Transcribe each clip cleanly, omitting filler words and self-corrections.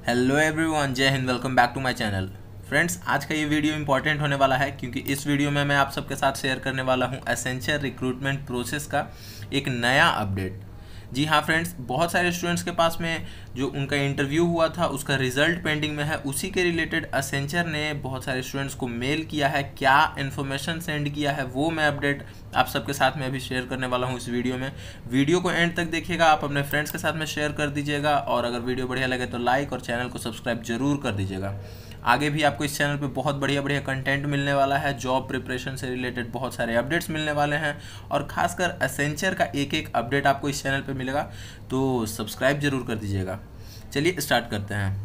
Hello everyone, जय हिंद। Welcome back to my channel. Friends, आज का ये वीडियो इंपॉर्टेंट होने वाला है क्योंकि इस वीडियो में मैं आप सबके साथ शेयर करने वाला हूँ एसेंशियल रिक्रूटमेंट प्रोसेस का एक नया अपडेट। जी हाँ फ्रेंड्स, बहुत सारे स्टूडेंट्स के पास में जो उनका इंटरव्यू हुआ था उसका रिजल्ट पेंडिंग में है। उसी के रिलेटेड एसेंचर ने बहुत सारे स्टूडेंट्स को मेल किया है, क्या इन्फॉर्मेशन सेंड किया है वो मैं अपडेट आप सबके साथ में अभी शेयर करने वाला हूँ इस वीडियो में। वीडियो को एंड तक देखिएगा, आप अपने फ्रेंड्स के साथ में शेयर कर दीजिएगा और अगर वीडियो बढ़िया लगे तो लाइक और चैनल को सब्सक्राइब जरूर कर दीजिएगा। आगे भी आपको इस चैनल पे बहुत बढ़िया बढ़िया कंटेंट मिलने वाला है, जॉब प्रिपरेशन से रिलेटेड बहुत सारे अपडेट्स मिलने वाले हैं और खासकर एसेंचर का एक एक अपडेट आपको इस चैनल पे मिलेगा, तो सब्सक्राइब जरूर कर दीजिएगा। चलिए स्टार्ट करते हैं।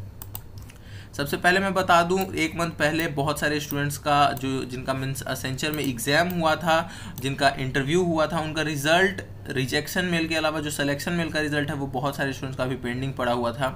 सबसे पहले मैं बता दूं, एक मंथ पहले बहुत सारे स्टूडेंट्स का जिनका मीन्स एसेंचर में एग्ज़ाम हुआ था, जिनका इंटरव्यू हुआ था, उनका रिज़ल्ट रिजेक्शन मेल के अलावा जो सिलेक्शन मेल का रिज़ल्ट है वो बहुत सारे स्टूडेंट्स का भी पेंडिंग पड़ा हुआ था।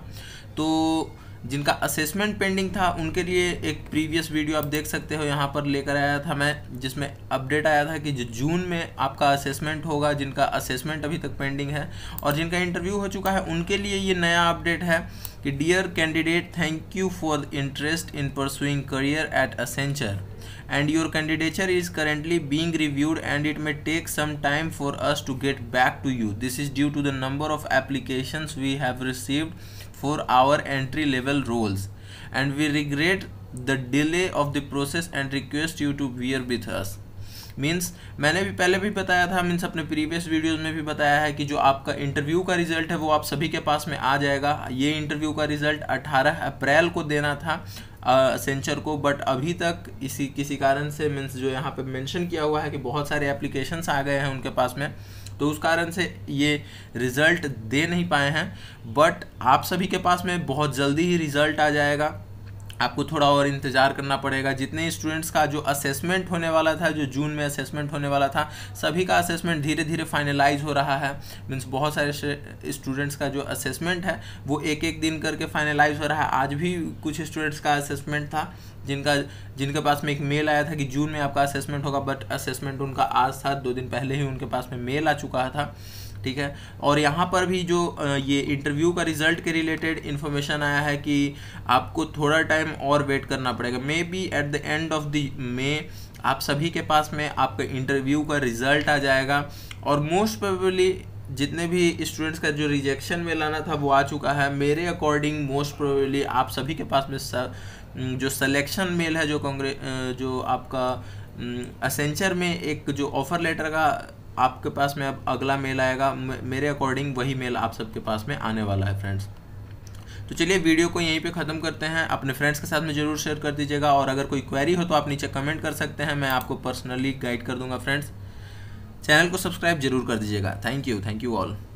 तो जिनका असेसमेंट पेंडिंग था उनके लिए एक प्रीवियस वीडियो आप देख सकते हो, यहाँ पर लेकर आया था मैं, जिसमें अपडेट आया था कि जो जून में आपका असेसमेंट होगा। जिनका असेसमेंट अभी तक पेंडिंग है और जिनका इंटरव्यू हो चुका है उनके लिए ये नया अपडेट है कि dear candidate, thank you for interest in pursuing career at Accenture and your candidature is currently being reviewed and it may take some time for us to get back to you. This is due to the number of applications we have received for our entry level roles and we regret the delay of the process and request you to bear with us. Means मैंने भी पहले भी बताया था, means अपने previous videos में भी बताया है कि जो आपका इंटरव्यू का रिज़ल्ट है वो आप सभी के पास में आ जाएगा। ये इंटरव्यू का रिज़ल्ट 18 अप्रैल को देना था एसेंचर को, बट अभी तक किसी कारण से मीन्स जो यहाँ पे मेंशन किया हुआ है कि बहुत सारे एप्लीकेशंस आ गए हैं उनके पास में, तो उस कारण से ये रिज़ल्ट दे नहीं पाए हैं। बट आप सभी के पास में बहुत जल्दी ही रिज़ल्ट आ जाएगा, आपको थोड़ा और इंतज़ार करना पड़ेगा। जितने स्टूडेंट्स का जो असेसमेंट होने वाला था, जो जून में असेसमेंट होने वाला था, सभी का असेसमेंट धीरे धीरे फाइनलाइज हो रहा है। मीन्स बहुत सारे स्टूडेंट्स का जो असेसमेंट है वो एक एक दिन करके फाइनलाइज हो रहा है। आज भी कुछ स्टूडेंट्स का असेसमेंट था जिनके पास में एक मेल आया था कि जून में आपका असेसमेंट होगा, बट असेसमेंट उनका आज था, 2 दिन पहले ही उनके पास में मेल आ चुका था। ठीक है, और यहाँ पर भी जो ये इंटरव्यू का रिज़ल्ट के रिलेटेड इन्फॉर्मेशन आया है कि आपको थोड़ा टाइम और वेट करना पड़ेगा। Maybe at the end of the May आप सभी के पास में आपका इंटरव्यू का रिज़ल्ट आ जाएगा और मोस्ट प्रोबेबली जितने भी स्टूडेंट्स का जो रिजेक्शन मेल आना था वो आ चुका है। मेरे अकॉर्डिंग मोस्ट प्रोबेबली आप सभी के पास में जो सिलेक्शन मेल है, जो आपका एसेंचर में एक जो ऑफ़र लेटर का आपके पास में अब अगला मेल आएगा, मेरे अकॉर्डिंग वही मेल आप सबके पास में आने वाला है फ्रेंड्स। तो चलिए वीडियो को यहीं पे ख़त्म करते हैं। अपने फ्रेंड्स के साथ में ज़रूर शेयर कर दीजिएगा और अगर कोई क्वेरी हो तो आप नीचे कमेंट कर सकते हैं, मैं आपको पर्सनली गाइड कर दूंगा फ्रेंड्स। चैनल को सब्सक्राइब जरूर कर दीजिएगा। Thank you all.